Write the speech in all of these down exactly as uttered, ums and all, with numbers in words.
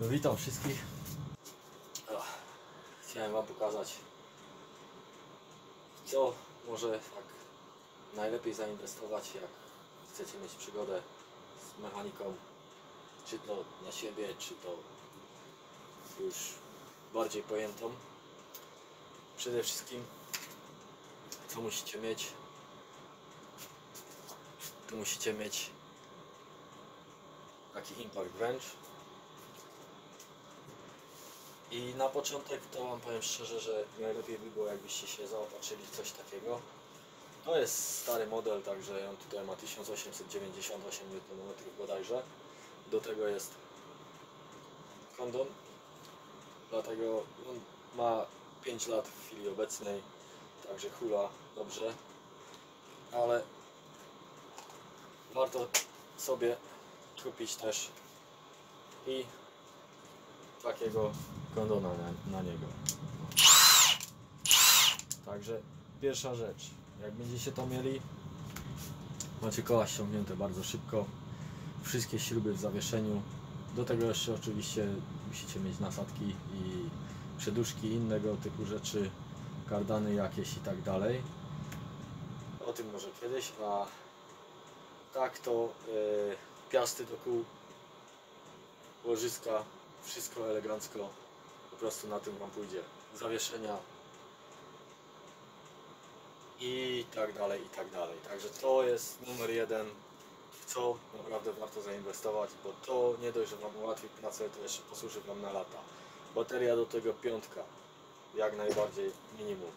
No, witam wszystkich. Ach, chciałem wam pokazać, co może tak najlepiej zainwestować, jak chcecie mieć przygodę z mechaniką, czy to na siebie, czy to już bardziej pojętą. Przede wszystkim, co musicie mieć, to musicie mieć taki impact wrench. I na początek to wam powiem szczerze, że najlepiej by było, jakbyście się zaopatrzyli w coś takiego. To jest stary model, także on tutaj ma tysiąc osiemset dziewięćdziesiąt osiem niutonmetrów bodajże. Do tego jest kondon, dlatego on ma pięć lat w chwili obecnej, także hula dobrze, ale warto sobie kupić też i takiego kondona na, na niego. Także pierwsza rzecz, jak będziecie to mieli, macie koła ściągnięte bardzo szybko, wszystkie śruby w zawieszeniu, do tego jeszcze oczywiście musicie mieć nasadki i przeduszki, innego typu rzeczy, kardany jakieś i tak dalej. O tym może kiedyś, a tak to yy, piasty do kół, łożyska, wszystko elegancko, po prostu na tym wam pójdzie. Zawieszenia i tak dalej, i tak dalej. Także to jest numer jeden, w co naprawdę warto zainwestować, bo to nie dość, że wam ułatwi pracę, to jeszcze posłuży wam na lata. Bateria do tego piątka, jak najbardziej minimum.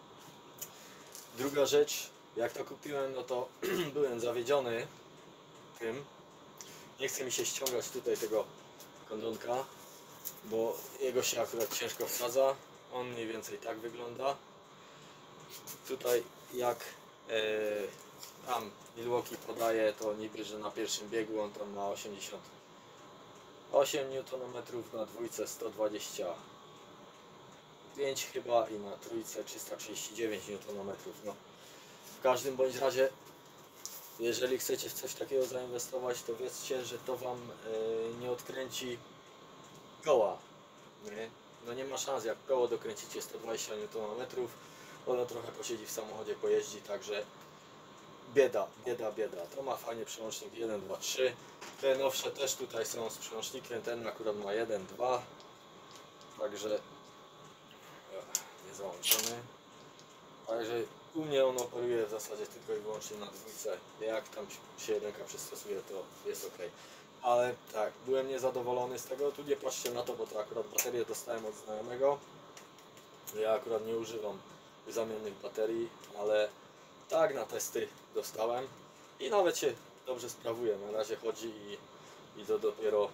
Druga rzecz, jak to kupiłem, no to byłem zawiedziony tym. Nie chce mi się ściągać tutaj tego kondonka, bo jego się akurat ciężko wsadza. On mniej więcej tak wygląda. Tutaj jak e, tam Milwaukee podaje, to niby, że na pierwszym biegu on tam ma osiemdziesiąt osiem niutonmetrów, na dwójce sto dwadzieścia pięć chyba i na trójce trzysta trzydzieści dziewięć niutonmetrów. No, w każdym bądź razie, jeżeli chcecie w coś takiego zainwestować, to wiedzcie, że to wam e, nie odkręci koła. Nie? No nie ma szans, jak koło dokręcicie sto dwadzieścia niutonmetrów, ono trochę posiedzi w samochodzie, pojeździ, także bieda, bieda, bieda. To ma fajnie przełącznik jeden, dwa, trzy. Te nowsze też tutaj są z przełącznikiem, ten akurat ma jeden, dwa, także nie załączony. Także u mnie on operuje w zasadzie tylko i wyłącznie na dwójce. Jak tam się jedynka przystosuje, to jest ok. Ale tak, byłem niezadowolony z tego. Tu nie patrzcie na to, bo to akurat baterię dostałem od znajomego. Ja akurat nie używam zamiennych baterii, ale tak na testy dostałem i nawet się dobrze sprawuje. Na razie chodzi i, i to dopiero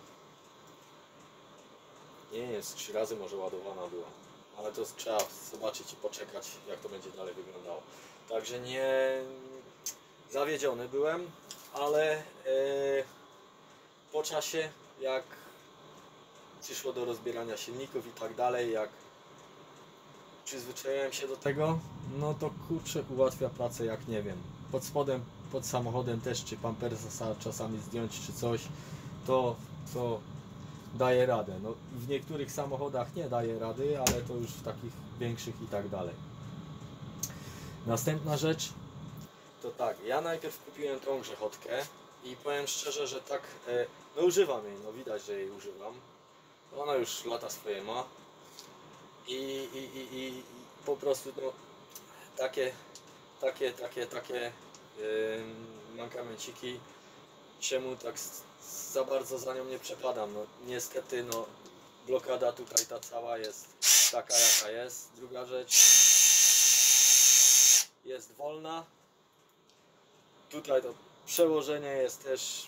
nie wiem, z trzy razy może ładowana była, ale to trzeba zobaczyć i poczekać, jak to będzie dalej wyglądało. Także nie zawiedziony byłem, ale yy, po czasie, jak przyszło do rozbierania silników i tak dalej, jak przyzwyczaiłem się do tego, no to kurczę, ułatwia pracę jak nie wiem. Pod spodem, pod samochodem też, czy pampersa czasami zdjąć, czy coś, to, to daje radę. No, w niektórych samochodach nie daje rady, ale to już w takich większych i tak dalej. Następna rzecz, to tak, ja najpierw kupiłem tą grzechotkę i powiem szczerze, że tak, no używam jej, no widać, że jej używam. Ona już lata swoje ma. I, i, i, i po prostu no, takie, takie, takie, takie yy, mankamenciki, czemu tak za bardzo za nią nie przepadam. No, niestety no, blokada tutaj ta cała jest taka jaka jest. Druga rzecz, jest wolna. Tutaj to przełożenie jest też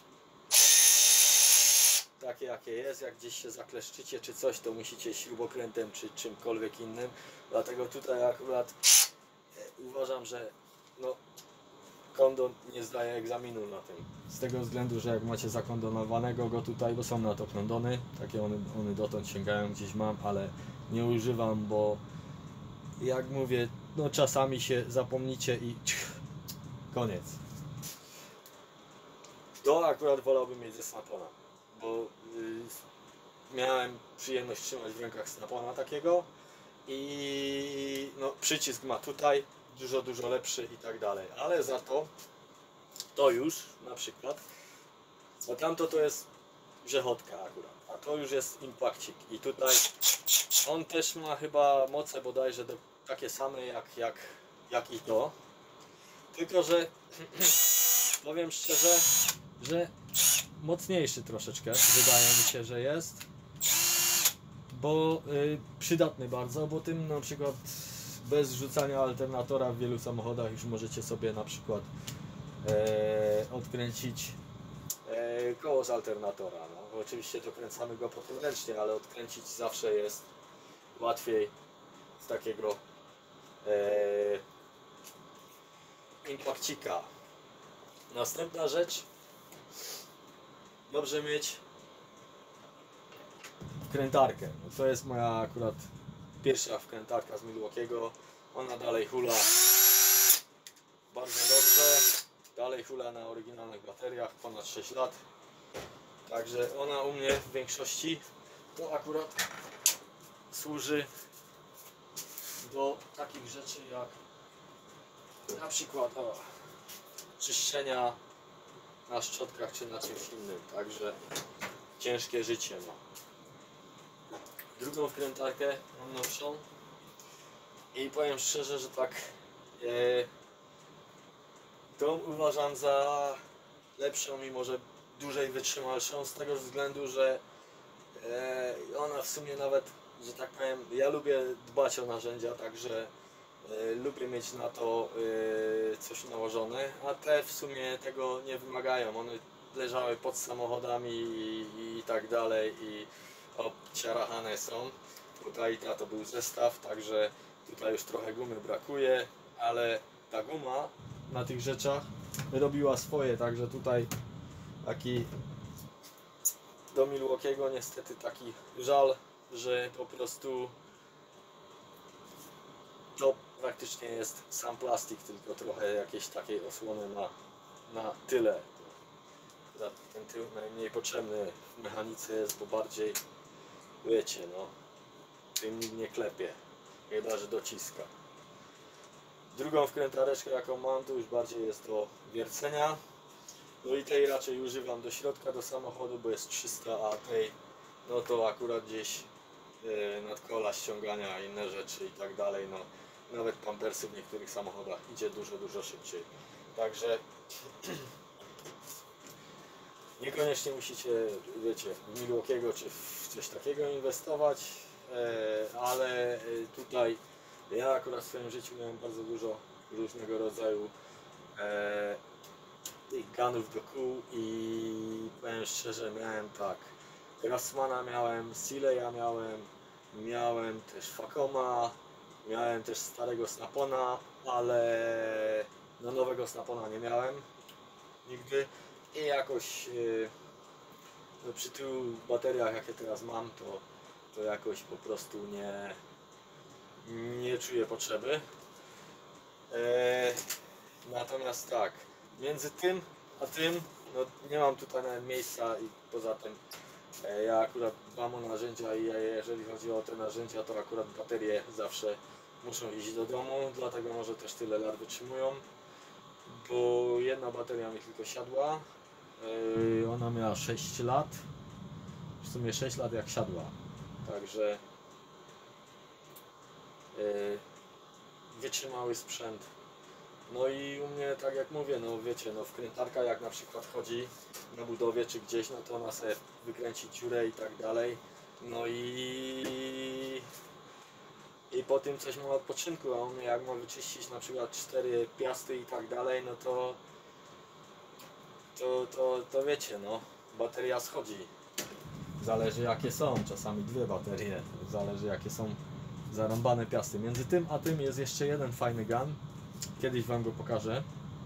takie jakie jest, jak gdzieś się zakleszczycie czy coś, to musicie śrubokrętem czy czymkolwiek innym, dlatego tutaj akurat uważam, że no, kondon nie zdaje egzaminu na tym, z tego względu, że jak macie zakondonowanego go tutaj, bo są na to kondony, takie one, one dotąd sięgają, gdzieś mam, ale nie używam, bo jak mówię, no czasami się zapomnicie i koniec. To akurat wolałbym mieć ze Snap-ona, bo yy, miałem przyjemność trzymać w rękach Snap-ona takiego i no, przycisk ma tutaj dużo, dużo lepszy i tak dalej, ale za to to już na przykład, bo tamto to jest grzechotka akurat, a to już jest impakcik i tutaj on też ma chyba moce bodajże do, takie same jak, jak, jak i to, tylko że powiem szczerze, że mocniejszy troszeczkę wydaje mi się, że jest, bo y, przydatny bardzo, bo tym na przykład bez rzucania alternatora w wielu samochodach już możecie sobie na przykład e, odkręcić e, koło z alternatora. No, oczywiście dokręcamy go potem ręcznie, ale odkręcić zawsze jest łatwiej z takiego e, impakcika. Następna rzecz, dobrze mieć wkrętarkę. No to jest moja akurat pierwsza wkrętarka z Milwaukee'ego. Ona dalej hula bardzo dobrze. Dalej hula na oryginalnych bateriach ponad sześć lat. Także ona u mnie w większości to akurat służy do takich rzeczy jak na przykład o, czyszczenia na szczotkach czy na czymś innym. Także ciężkie życie ma. Drugą wkrętarkę mam nowszą i powiem szczerze, że tak e, tą uważam za lepszą, mimo że dłużej wytrzymalszą, z tego względu, że e, ona w sumie nawet, że tak powiem, ja lubię dbać o narzędzia, także e, lubię mieć na to e, coś nałożone, a te w sumie tego nie wymagają. One leżały pod samochodami i, i tak dalej i obciarachane są. Tutaj to był zestaw, także tutaj już trochę gumy brakuje, ale ta guma na tych rzeczach robiła swoje, także tutaj taki do Milwaukee'ego niestety taki żal, że po prostu to praktycznie jest sam plastik, tylko trochę jakieś takiej osłony ma na tyle. Ten tył najmniej potrzebny w mechanice jest, bo bardziej wiecie, no tym nikt nie klepie, chyba że dociska. Drugą wkrętareczkę jaką mam, to już bardziej jest do wiercenia. No i tej raczej używam do środka do samochodu, bo jest trzysta, a tej no to akurat gdzieś yy, nad kola ściągania, inne rzeczy i tak dalej. No nawet pampersy w niektórych samochodach idzie dużo, dużo szybciej. Także niekoniecznie musicie, wiecie, w Milwaukee'ego czy w coś takiego inwestować, ale tutaj ja akurat w swoim życiu miałem bardzo dużo różnego rodzaju tych gunów do kół i powiem szczerze, miałem tak, Grassmana miałem, Sileya miałem, miałem też Facoma, miałem też starego Snap-ona, ale no nowego Snap-ona nie miałem nigdy. I jakoś yy, no przy tylu bateriach jakie teraz mam, to, to jakoś po prostu nie, nie czuję potrzeby. E, natomiast tak, między tym a tym, no nie mam tutaj nawet miejsca i poza tym e, ja akurat dbam o narzędzia i ja, jeżeli chodzi o te narzędzia, to akurat baterie zawsze muszą iść do domu, dlatego może też tyle lat wytrzymują, bo jedna bateria mi tylko siadła. Ona miała sześć lat, w sumie sześć lat jak siadła, także yy, wytrzymały sprzęt. No i u mnie, tak jak mówię, no wiecie, no wkrętarka jak na przykład chodzi na budowie czy gdzieś, no to ona sobie wykręci dziurę i tak dalej, no i i po tym coś ma odpoczynku, a u mnie jak ma wyczyścić na przykład cztery piasty i tak dalej, no to To, to, to wiecie, no, bateria schodzi. Zależy jakie są, czasami dwie baterie, zależy jakie są zarąbane piasty. Między tym a tym jest jeszcze jeden fajny gun, kiedyś wam go pokażę.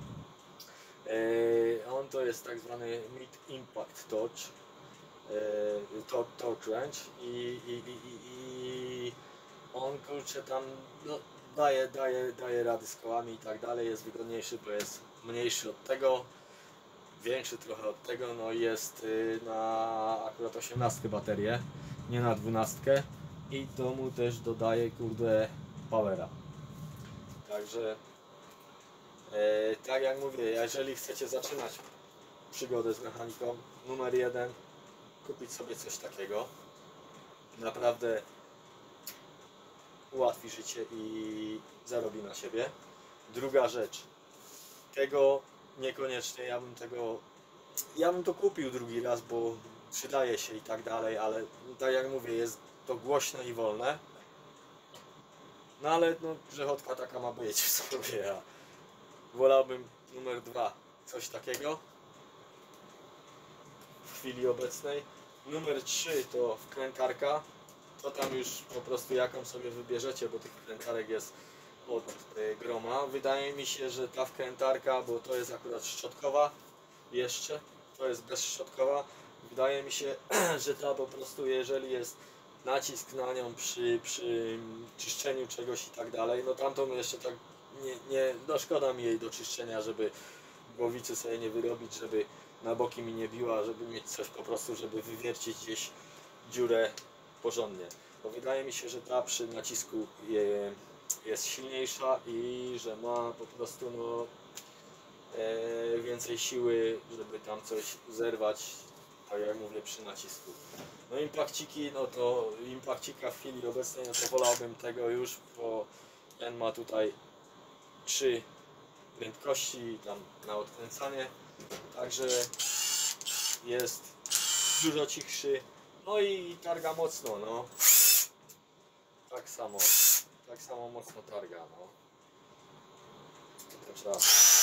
Eee, on to jest tak zwany Mid Impact Torch, eee, to, torch wrench i, i, i, i, i on kurczę tam no, daje, daje, daje rady z kołami i tak dalej, jest wygodniejszy, bo jest mniejszy od tego. większy trochę od tego, no jest y, na akurat osiemnastkę baterię, nie na dwunastkę i to mu też dodaje kurde powera. Także e, tak jak mówię, jeżeli chcecie zaczynać przygodę z mechaniką, numer jeden, kupić sobie coś takiego. Naprawdę ułatwi życie i zarobi na siebie. Druga rzecz, tego niekoniecznie, ja bym tego, ja bym to kupił drugi raz, bo przydaje się i tak dalej, ale tak jak mówię, jest to głośne i wolne. No ale no, grzechotka taka ma być w sobie, a wolałbym numer dwa, coś takiego w chwili obecnej. Numer trzy to wkrętarka, to tam już po prostu jaką sobie wybierzecie, bo tych wkrętarek jest od y, groma. Wydaje mi się, że ta wkrętarka, bo to jest akurat szczotkowa jeszcze, to jest bezszczotkowa. Wydaje mi się, że ta po prostu, jeżeli jest nacisk na nią przy, przy czyszczeniu czegoś i tak dalej, no tamtą jeszcze tak nie, nie, no szkoda mi jej do czyszczenia, żeby głowicy sobie nie wyrobić, żeby na boki mi nie biła, żeby mieć coś po prostu, żeby wywiercić gdzieś dziurę porządnie. Bo wydaje mi się, że ta przy nacisku je, jest silniejsza i że ma po prostu no, e, więcej siły, żeby tam coś zerwać, tak jak mówię, przy nacisku. No impakciki, no to impakcika w chwili obecnej, no to wolałbym tego już, bo ten ma tutaj trzy prędkości tam na odkręcanie, także jest dużo cichszy, no i targa mocno, no. Tak samo, tak samo mocno targa, no. To trzeba.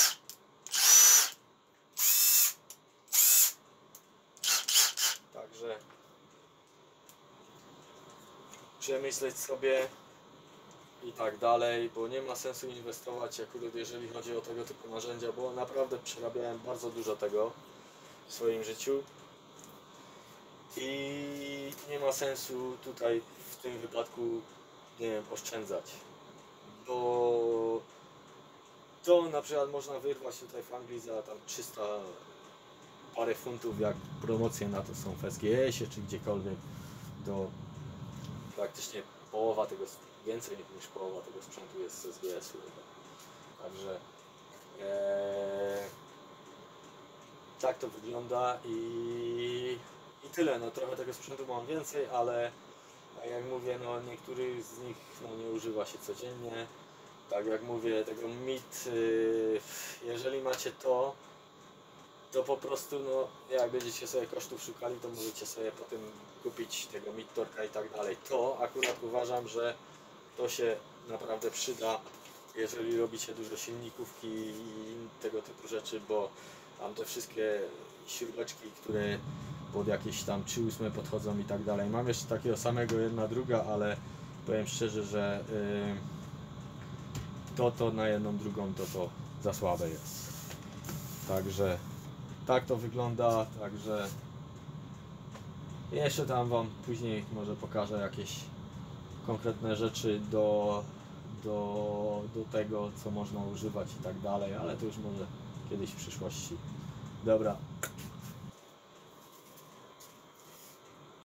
Także przemyśleć sobie i tak dalej, bo nie ma sensu inwestować akurat jeżeli chodzi o tego typu narzędzia, bo naprawdę przerabiałem bardzo dużo tego w swoim życiu i nie ma sensu tutaj w tym wypadku, nie wiem, oszczędzać, bo to na przykład można wyrwać tutaj w Anglii za tam trzysta parę funtów, jak promocje na to są w S G S ie czy gdziekolwiek, do praktycznie połowa tego, więcej niż połowa tego sprzętu jest z S G S u. Także ee, tak to wygląda i, i tyle. No trochę tego sprzętu mam więcej, ale tak jak mówię, no niektórych z nich no, nie używa się codziennie. Tak jak mówię, tego mit, yy, jeżeli macie to, to po prostu, no, jak będziecie sobie kosztów szukali, to możecie sobie potem kupić tego Mittorka i tak dalej. To akurat uważam, że to się naprawdę przyda, jeżeli robicie dużo silnikówki i tego typu rzeczy, bo tam te wszystkie śrubeczki, które pod jakieś tam trzy ósme podchodzą i tak dalej. Mam jeszcze takiego samego, jedna druga, ale powiem szczerze, że yy, to to na jedną drugą to to za słabe jest. Także tak to wygląda, także jeszcze tam wam później może pokażę jakieś konkretne rzeczy do, do, do tego, co można używać i tak dalej, ale to już może kiedyś w przyszłości. Dobra,